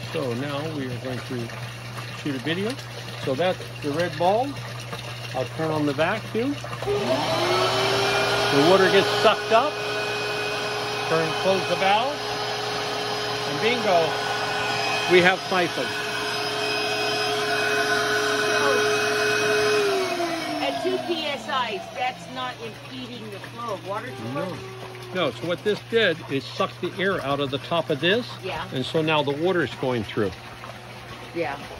So now we are going to shoot a video. So that's the red ball. I'll turn on the vacuum. The water gets sucked up. Close the valve. And bingo, we have siphon. At 2 psi, that's not impeding the flow of water too much? No, so what this did is suck the air out of the top of this. Yeah. And so now the water is going through. Yeah.